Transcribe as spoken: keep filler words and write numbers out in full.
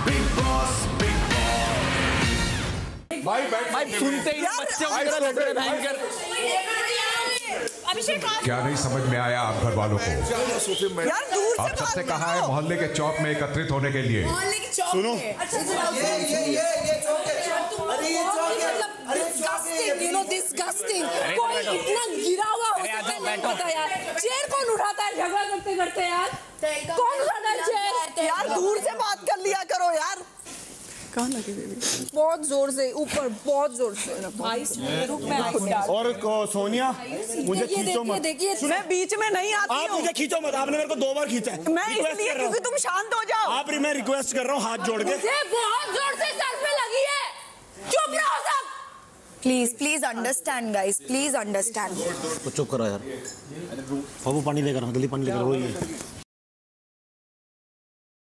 भाई भाई सुनते ही बच्चे क्या नहीं समझ में आया आप घर वालों को? यार दूर से आप सबसे कहा है मोहल्ले के चौक में एकत्रित होने के लिए। सुनो, ये ये ये ये चौक है, अरे ये चौक है, अरे डिस्गस्टिंग, यू नो डिस्गस्टिंग। कोई इतना गिरा हुआ हो सकता है नहीं पता यार। चेयर कौन उठाता है झगड़ा करते करते यार? कौन उठाता है चेयर? यार दूर से बात कर लिया करो यार। कहाँ लगी बेबी? बहुत जोर से ऊपर, बहुत जोर से। और सोनिया मुझे खींचो मत। देखिए मैं बीच में नहीं आती हूँ। आप मुझे खींचो मत, आपने मेरे को दो बार खींचा है। मैं इसलिए क्योंकि तुम शांत हो जाओ। आप मैं रिक्वेस्ट कर रहा हूँ हाथ जोड़ के। मुझे बहुत जोर से सर पे लगी है। चुप रहो सब। Please please understand guys, please understand. चुप करो यार। बाबू पानी लेकर, जल्दी पानी लेकर।